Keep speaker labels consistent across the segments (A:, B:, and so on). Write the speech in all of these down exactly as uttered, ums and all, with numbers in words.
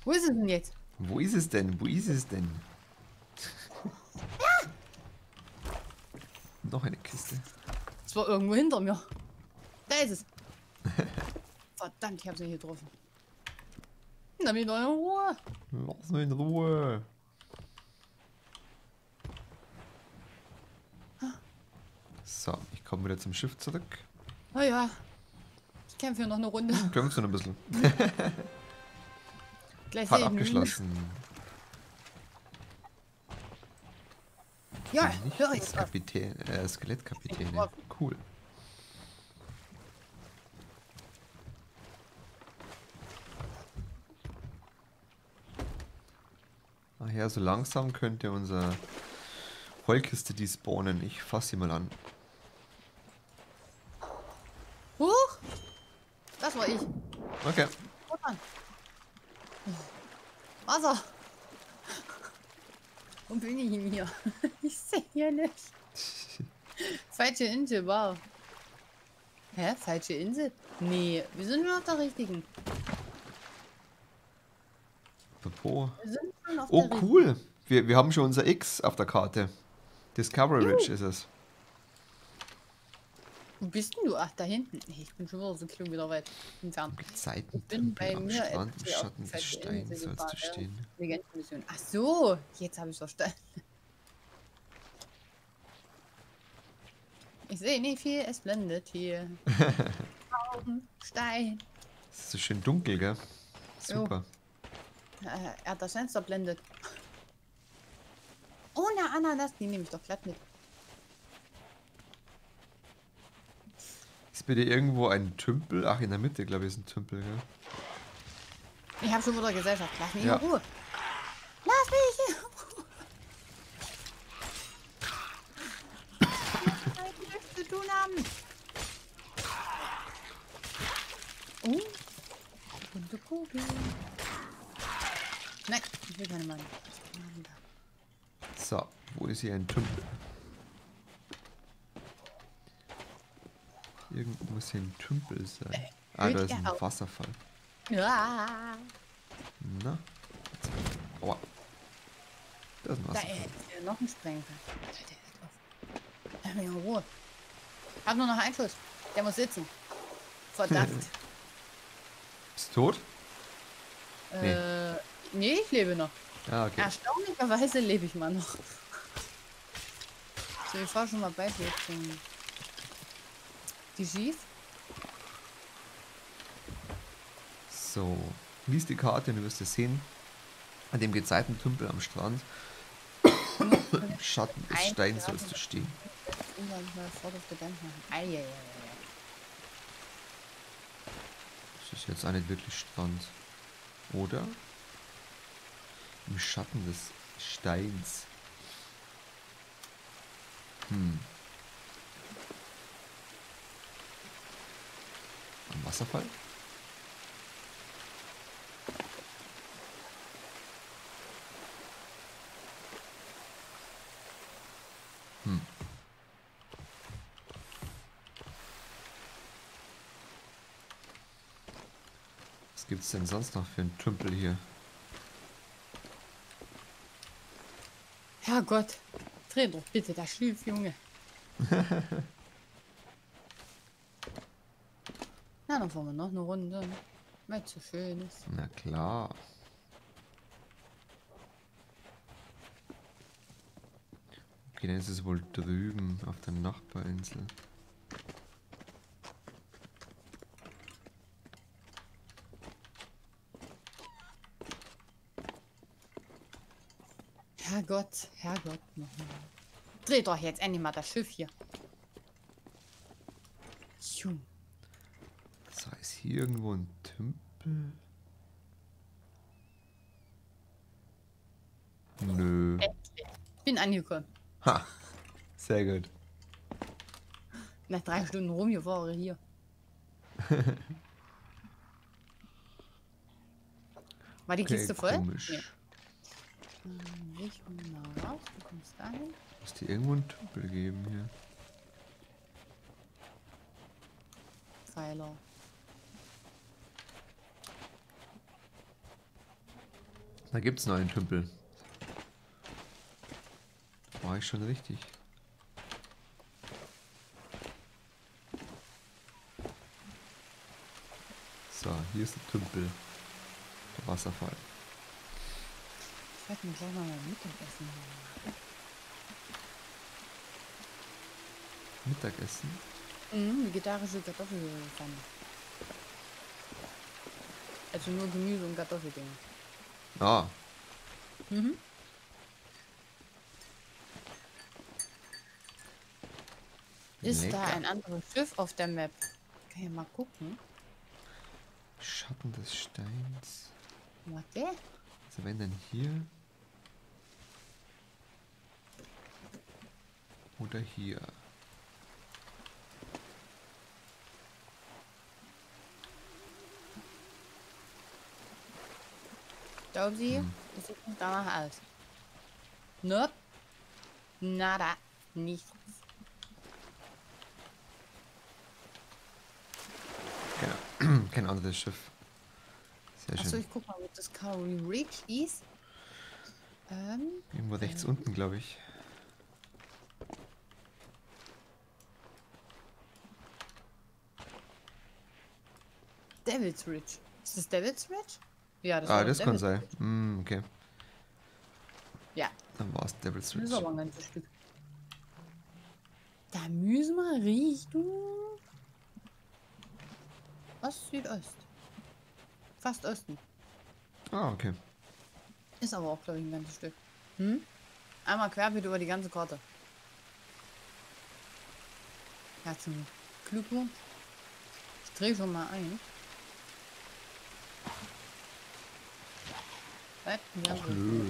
A: Wo ist es denn jetzt?
B: Wo ist es denn? Wo ist es denn? Noch eine Kiste.
A: Es war irgendwo hinter mir. Da ist es. Verdammt, ich habe sie hier getroffen. Na, wieder in Ruhe.
B: Lass mich in Ruhe. So, ich komme wieder zum Schiff zurück.
A: Oh ja. Ich kämpfe hier noch eine Runde.
B: Hm, kämpfst du noch ein bisschen.
A: Gleich
B: Fahrt
A: sehe ich einen
B: abgeschlossen.
A: Ja,
B: Nicht
A: hör
B: das
A: jetzt auf.
B: Kapitän, äh, Skelettkapitäne. Cool. Ach ja, so langsam könnte unser Heulkiste despawnen. Ich fasse sie mal an.
A: Huch! Das war ich.
B: Okay.
A: Oh Mann. Wasser! Wo bin ich denn hier? Ich sehe hier nicht. Falsche Insel, wow. Hä? Falsche Insel? Nee, wir sind nur auf der richtigen.
B: Apropos.
A: Wir sind schon auf
B: Oh,
A: der richtigen.
B: cool. Wir, wir haben schon unser X auf der Karte. Discovery Ridge ist es.
A: Wo bist denn du? Ach, da hinten. Nee, ich bin schon wieder so Kilometer weit entfernt. bin
B: Gezeitentempel
A: bei
B: am
A: mir
B: Strand im
A: F C auf
B: Schatten
A: die
B: des
A: falsche
B: Steins
A: Insel
B: sollst du
A: gefahren, ja.
B: stehen.
A: Legendenmission. Ach so, jetzt habe ich verstanden. Ich sehe nicht viel, es blendet hier. Augen, Stein.
B: Es ist so schön dunkel, gell? Super.
A: Äh, er hat das Fenster blendet. Ohne Ananas, die nehme ich doch glatt mit.
B: Ist bei dir irgendwo ein Tümpel? Ach, in der Mitte, glaube ich, ist ein Tümpel, gell?
A: Ich habe schon wieder Gesellschaft. Lass mich
B: Ja.
A: in Ruhe. Lass mich in Ruhe. Ich will nichts zu tun haben. Oh. Bunte Kugel. Nein, ich will keine Mann.
B: So, wo ist hier ein Tümpel? Irgendwo muss hier ein Tümpel sein. Ah, da ist ein Wasserfall.
A: Ja.
B: Na? Aua. Da ist ein
A: Da
B: Wasserfall.
A: ist ja noch ein Sprengfall. Lass mich in Ruhe. Ich hab nur noch einen Schuss. Der muss sitzen. Verdammt.
B: Bist du tot? Nee.
A: äh, nee, ich lebe noch.
B: Ah, okay.
A: Erstaunlicherweise lebe ich mal noch. So, ich fahr schon mal bei dir zum die schief.
B: So, lies die Karte und du wirst es sehen. An dem Gezeitentümpel am Strand. Im Schatten des Steins sollst du stehen. Das ist jetzt auch nicht wirklich Strand. Oder? Im Schatten des Steins. Hm. Am Wasserfall? Hm. Was gibt's denn sonst noch für einen Tümpel hier?
A: Herrgott, dreh doch bitte das Schiff, Junge. Na, dann fahren wir noch eine Runde. Weil es so schön ist.
B: Na klar. Okay, dann ist es wohl drüben auf der Nachbarinsel.
A: Herrgott, Herrgott. Dreh doch jetzt endlich mal das Schiff hier. Jung.
B: So, ist hier irgendwo ein Tümpel? Nö.
A: Bin angekommen.
B: Ha! Sehr gut.
A: Nach drei Stunden rumgefahren hier. War die
B: Okay,
A: Kiste voll?
B: komisch.
A: Nee. Hm, Ich hol mal raus, du kommst dahin.
B: Muss dir irgendwo einen Tümpel geben hier?
A: Pfeiler.
B: Da gibt's noch einen Tümpel. War ich schon richtig. So, hier ist der Tümpel. Der Wasserfall.
A: Ich werde mir gleich mal mein Mittagessen machen.
B: Mittagessen?
A: Mhm, vegetarische Kartoffelpfanne. Also nur Gemüse und Kartoffeldinge.
B: Ah,
A: Mhm. Ist da
B: lecker.
A: ein anderes Schiff auf der Map? Kann ich mal gucken.
B: Schatten des Steins.
A: Warte.
B: Also wenn dann hier. Oder hier.
A: Glauben Sie,
B: Hm.
A: das sieht nicht danach aus. Nope. Nada. Nichts.
B: Genau. Kein anderes Schiff. Sehr
A: Achso,
B: schön.
A: ich guck mal, wo Discovery Ridge ist. Ähm,
B: Irgendwo rechts unten, glaube ich.
A: Devil's Ridge. Ist das Devil's Ridge? Ja, das
B: Ah,
A: war doch
B: das kann
A: Devil's
B: sein.
A: Ridge.
B: Mm, okay.
A: Ja,
B: Dann war es Devil's
A: das ist
B: Ridge.
A: aber ein ganzes Stück. Da müssen wir Richtung Ost, Südost. Fast Osten.
B: Ah, okay.
A: Ist aber auch, glaube ich, ein ganzes Stück. Hm? Einmal querbeet über die ganze Karte. Herzlichen Glückwunsch. Ich drehe schon mal ein. Was? Ja,
B: Ach
A: so.
B: nö.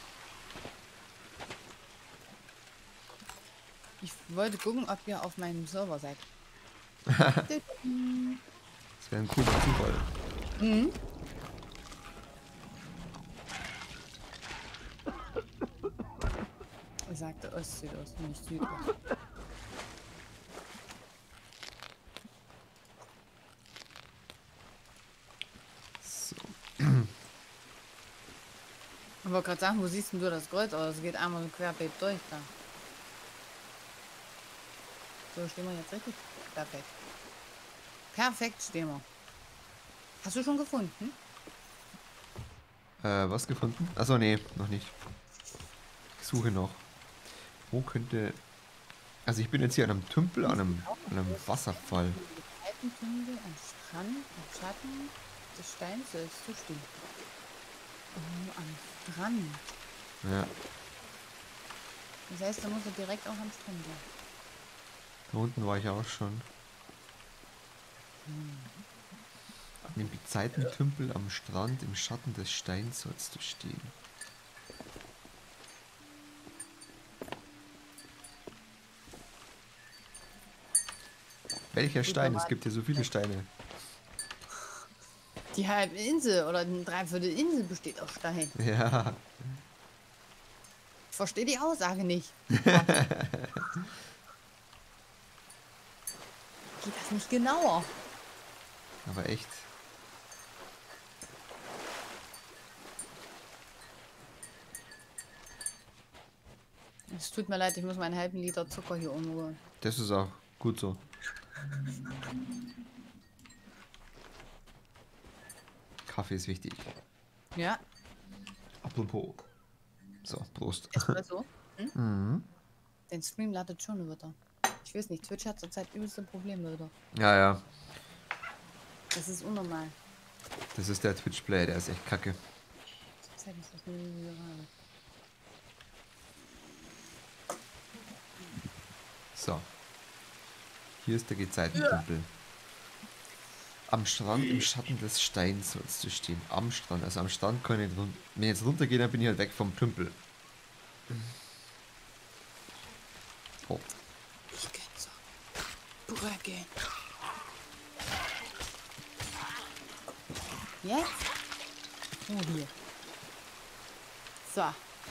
A: Ich wollte gucken, ob ihr auf meinem Server seid.
B: Das wäre ein cooler Zufall.
A: Mhm. Ich sagte Ost, Südost, nicht Südost.
B: So.
A: Ich wollte gerade sagen, wo siehst denn du das Kreuz? Aber es geht einmal so querbeet durch da. So, stehen wir jetzt richtig? Perfekt. Perfekt stehen wir. Hast du schon gefunden?
B: Äh, was gefunden? Achso, nee, noch nicht. Ich suche noch. Wo könnte. Also ich bin jetzt hier an einem Tümpel, an einem, an einem Wasserfall.
A: Alpentunnel am Strand, am Schatten des Steins sollst du stehen. Oh, am Strand.
B: Ja.
A: Das heißt, da muss er direkt auch am Strand sein.
B: Da unten war ich auch schon. An dem Gezeitentümpel am Strand im Schatten des Steins sollst du stehen. Welcher Stein? Es gibt ja so viele Steine.
A: Die halbe Insel oder eine Dreiviertel Insel besteht aus Stein.
B: Ja.
A: Ich verstehe die Aussage nicht. Geht das nicht genauer?
B: Aber echt.
A: Es tut mir leid, ich muss meinen halben Liter Zucker hier umrühren.
B: Das ist auch gut so. Kaffee ist wichtig.
A: Ja,
B: Apropos. So, Prost.
A: Espresso. Hm?
B: Mhm.
A: Den Stream ladet schon wieder. Ich weiß nicht, Twitch hat zurzeit übelste Probleme wieder.
B: Ja, ja.
A: Das ist unnormal.
B: Das ist der Twitch-Play, der ist echt kacke.
A: Zurzeit ist das nur miserabel.
B: So. Hier ist der Gezeitentümpel. Am Strand im Schatten des Steins sollst du stehen. Am Strand. Also am Strand kann ich nicht run- wenn ich jetzt runtergehe, dann bin ich halt weg vom Tümpel. Oh.
A: Ich kann so. Brücke. Jetzt? Oh, hier. So.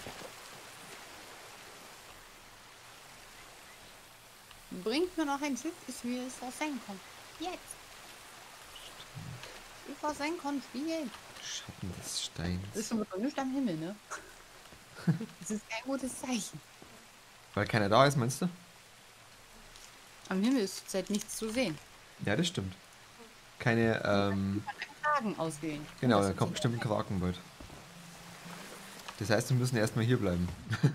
A: Bringt mir noch ein Schiff, ich will es versenken. Jetzt. Ich versenken spielen.
B: Schatten des
A: Das ist
B: Steins.
A: schon wieder nicht am Himmel, ne? Das ist kein gutes Zeichen.
B: Weil keiner da ist, meinst du?
A: Am Himmel ist zurzeit nichts zu sehen.
B: Ja, das stimmt. Keine, ähm...
A: Tagen ausgehen.
B: Genau, da kommt bestimmt ein Kraken bald. Das heißt, wir müssen erstmal hier bleiben.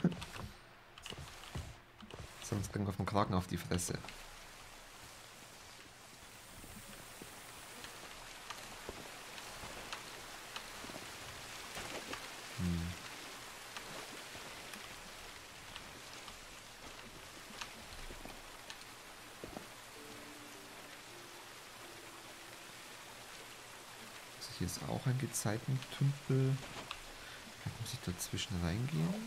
B: Sonst kriegen wir vom Kraken auf die Fresse. Hm. Also hier ist auch ein Gezeitentümpel. Vielleicht muss ich dazwischen reingehen.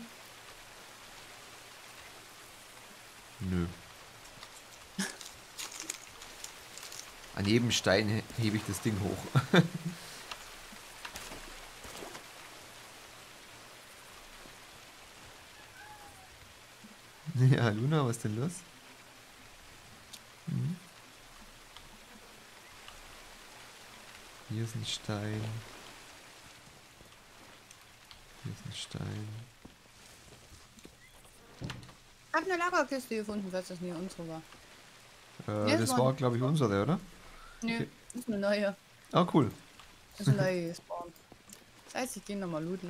B: Nö. An jedem Stein he- hebe ich das Ding hoch. Ja, Luna, was ist denn los? Hm? Hier ist ein Stein. Hier ist ein Stein.
A: Ich hab eine Lagerkiste gefunden, falls das nicht unsere war.
B: Äh,
A: Ja,
B: das
A: das war-
B: war, glaube ich, unsere, oder?
A: Nö,
B: Okay.
A: das ist eine neue.
B: Ah, cool.
A: Das ist eine neue gespawnt. Das heißt, ich gehe nochmal looten.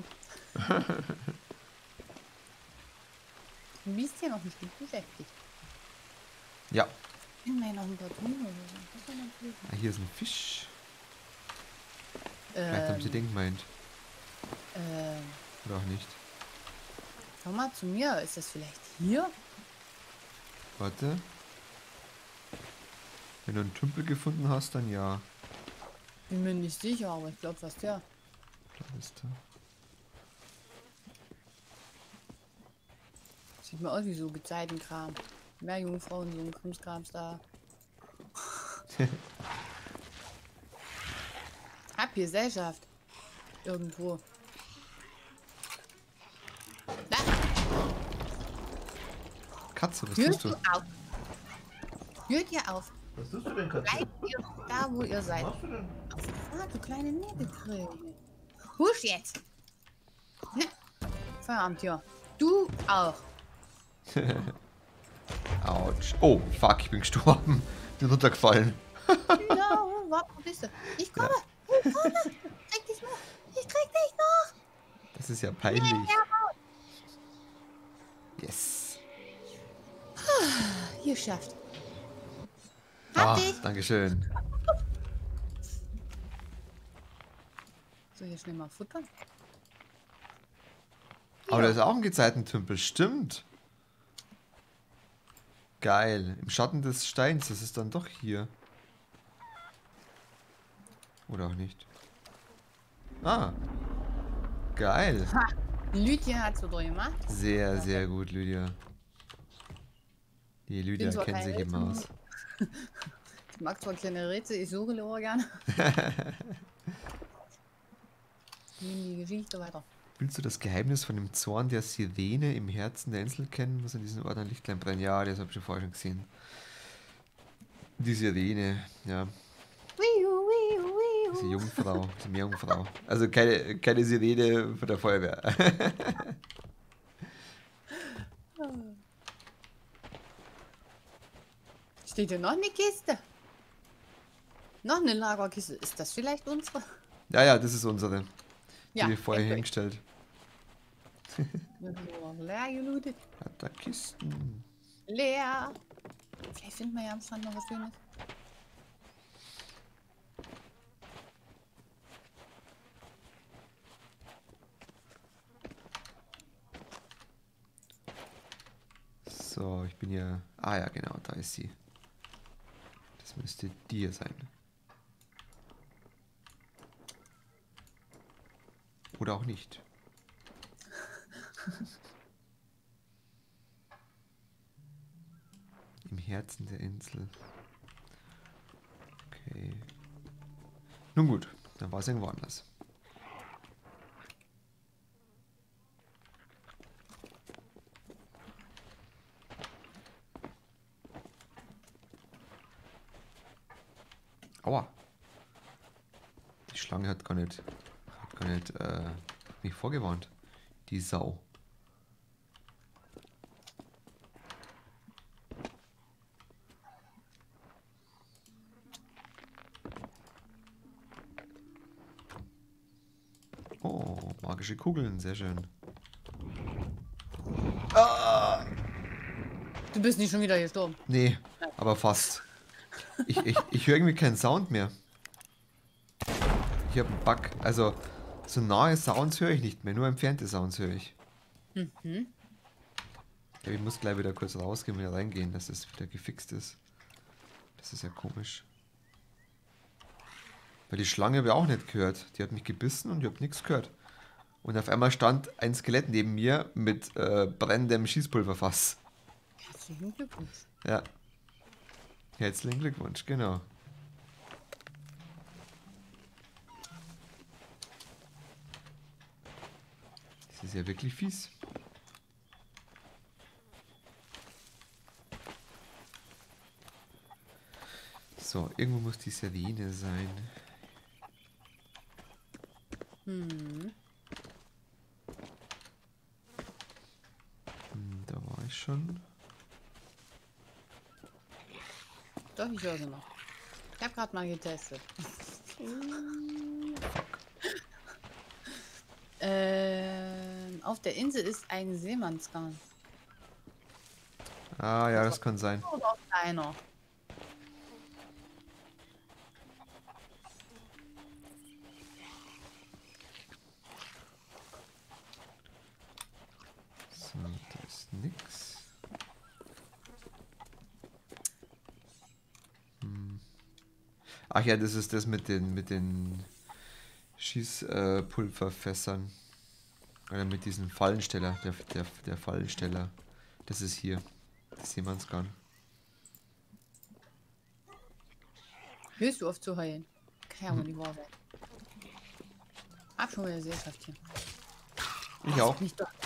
A: Du bist hier noch ein Stück beschäftigt.
B: Ja.
A: Ich meine noch ein paar Blumen oder so. Das war natürlich.
B: Ah, hier ist ein Fisch. Vielleicht haben sie
A: Ähm,
B: den gemeint.
A: ähm,
B: Oder auch nicht.
A: schau mal zu mir. Ist das vielleicht hier?
B: Warte. Wenn du einen Tümpel gefunden hast, dann ja.
A: Bin mir nicht sicher, aber ich glaube fast ja.
B: Da ist er.
A: Sieht mir aus wie so Gezeitenkram. Mehr Jungfrauen, so ein Krimskrams da. Hab hier Gesellschaft. Irgendwo. Da,
B: Katze, was
A: hört
B: tust du?
A: ihr auf. Hört ihr auf.
C: Was tust du denn, Katze?
A: Bleibt ihr da, wo ihr seid.
C: Was machst du denn?
A: Ah, du kleine Nebelkröte. Husch jetzt. Ne. Feierabend hier. Du auch.
B: Autsch. Oh, fuck, ich bin gestorben. Bin runtergefallen.
A: Ja, warte, wo bist du? Ich komme. Ich komme. Krieg dich noch. Ich krieg dich noch.
B: Das ist ja peinlich. Yes.
A: Hier schafft. Hab
B: Ah,
A: dich.
B: dankeschön.
A: So, hier schnell mal futtern.
B: Aber da ist auch ein Gezeitentümpel, stimmt. Geil. Im Schatten des Steins, das ist dann doch hier. Oder auch nicht. Ah. Geil.
A: Ha. Lydia hat's wieder gemacht.
B: Sehr, sehr gut, Lydia. Die Lydia
A: zwar
B: kennt
A: kein
B: sich im
A: Rätsel.
B: Haus.
A: Ich mag zwar keine Rätsel, ich suche lieber gerne. Nehmen die Geschichte weiter.
B: Willst du das Geheimnis von dem Zorn der Sirene im Herzen der Insel kennen? Muss an diesen Ort ein Lichtlein brennen? Ja, das habe ich schon vorher schon gesehen. Die Sirene, ja.
A: Wiu, wiu, wiu.
B: Diese Jungfrau, diese Meerjungfrau. Also keine, keine Sirene von der Feuerwehr.
A: Steht hier noch eine Kiste? Noch eine Lagerkiste. Ist das vielleicht unsere?
B: Ja, ja, das ist unsere. Die
A: Ja,
B: wir vorher
A: okay.
B: hingestellt.
A: Wir haben nur leer gelootet.
B: Hat da Kisten.
A: Leer. Vielleicht finden wir ja am Strand noch was Schönes.
B: So, ich bin ja... Ah ja, genau, da ist sie. Das müsste die hier sein. Oder auch nicht. Im Herzen der Insel. Okay. Nun gut, dann war es irgendwo anders. Aua. Die Schlange hat gar nicht, hat Gar nicht äh, mich vorgewarnt. Die Sau. Oh, magische Kugeln, sehr schön. Ah!
A: Du bist nicht schon wieder gestorben.
B: Nee, aber fast. Ich, ich, ich höre irgendwie keinen Sound mehr. Ich habe einen Bug. Also, so nahe Sounds höre ich nicht mehr, nur entfernte Sounds höre ich.
A: Mhm.
B: Ich glaube, ich muss gleich wieder kurz rausgehen, wieder reingehen, dass es wieder gefixt ist. Das ist ja komisch. Weil die Schlange habe ich auch nicht gehört. Die hat mich gebissen und ich habe nichts gehört. Und auf einmal stand ein Skelett neben mir mit äh, brennendem Schießpulverfass.
A: Herzlichen Glückwunsch.
B: Ja. Herzlichen Glückwunsch, genau. Das ist ja wirklich fies. So, irgendwo muss die Sirene sein.
A: Hm.
B: Hm, da war ich schon.
A: Doch, ich höre sie noch. Ich habe gerade mal getestet. ähm, auf der Insel ist ein Seemannsgarn.
B: Ah ja, das kann sein.
A: Oder auch kleiner.
B: So, da ist nix. Hm. Ach ja, das ist das mit den mit den Schießpulverfässern. Oder mit diesem Fallensteller, der, der, der Fallensteller. Das ist hier. Das Seemannsgarn.
A: Hörst du oft zu heulen? Kann ja wohl nicht wahr sein. Hab schon wieder Seerschaft hier.
B: Ich auch.
A: Nicht doch.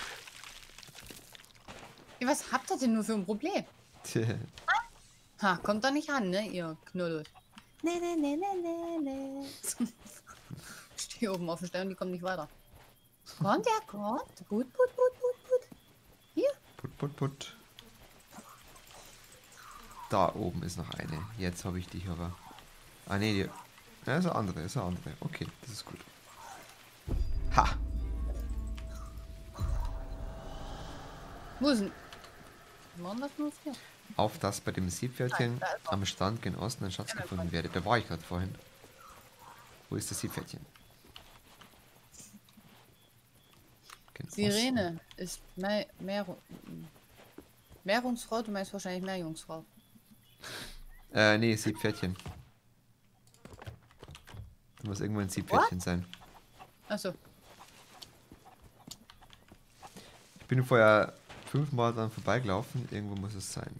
A: Ja, was habt ihr denn nur für ein Problem? Ha, kommt doch nicht an, ne, ihr Knullos. Ne, ne, ne, ne, ne, ne. Ich stehe oben auf dem Stein und die kommen nicht weiter. Kommt, der kommt. Gut, gut, gut, gut, gut. Hier.
B: Put, put, put. Da oben ist noch eine. Jetzt habe ich dich aber. Ah ne, die. Ja, ist eine andere, ist eine andere. Okay, das ist gut. Ha!
A: Wo ist denn? Warum das nur hier?
B: Auf das bei dem Seepferdchen
A: Nein, da ist er.
B: am Strand gen Osten ein Schatz gefunden werde. Da war ich gerade vorhin. Wo ist das Seepferdchen? Gen
A: Sirene ist Meer, Meer, Meerjungsfrau, du meinst wahrscheinlich Meerjungsfrau.
B: Osten. Äh, nee, Seepferdchen. Da muss irgendwo ein Seepferdchen sein.
A: Achso.
B: Ich bin vorher fünfmal dran vorbeigelaufen. Irgendwo muss es sein.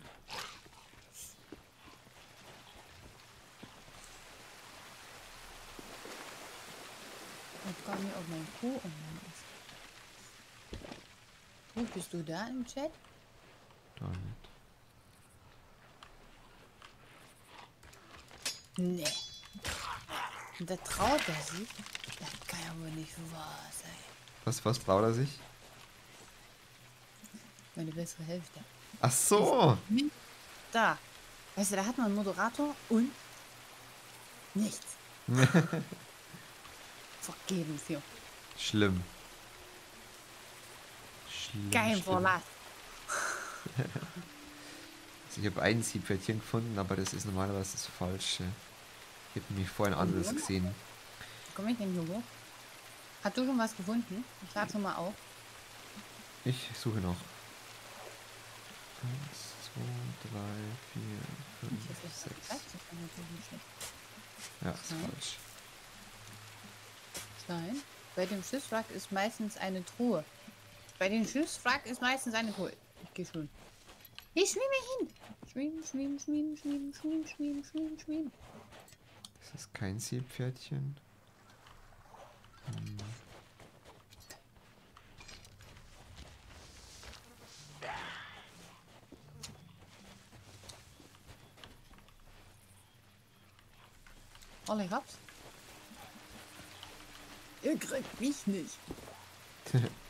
A: Ich hab gar nicht auf meinen Kuh und mein Kuh, bist du da im Chat?
B: Da nicht.
A: Nee. Und da traut er sich? Das kann ja wohl nicht wahr sein.
B: Was, was traut er sich?
A: Meine bessere Hälfte.
B: Ach so!
A: Da. Weißt du, da hat man einen Moderator und nichts. Vergebens hier.
B: Schlimm. Schlimm.
A: Kein
B: schlimm.
A: Verlass.
B: Also ich habe ein Seepferdchen gefunden, aber das ist normalerweise das Falsche. Ich habe nämlich vorhin ein anderes gesehen.
A: Wie komme ich denn hier hoch? Hast du schon was gefunden? Ich lade schon mal auf.
B: Ich suche noch. Eins, zwei, drei, vier, fünf,
A: Das ist
B: sechs.
A: das ist natürlich nicht schlecht.
B: Ja, ist
A: Nein.
B: falsch.
A: Nein. Bei dem Schiffswrack ist meistens eine Truhe. Bei dem Schiffswrack ist meistens eine Truhe. Ich gehe schon. Ich schwimme hin. Schwimmen, schwimmen, schwimmen, schwimmen, schwimmen, schwimmen, schwimmen, schwimmen.
B: Das ist kein Seepferdchen. Hm.
A: Oh, ich hab's. Ihr kriegt mich nicht.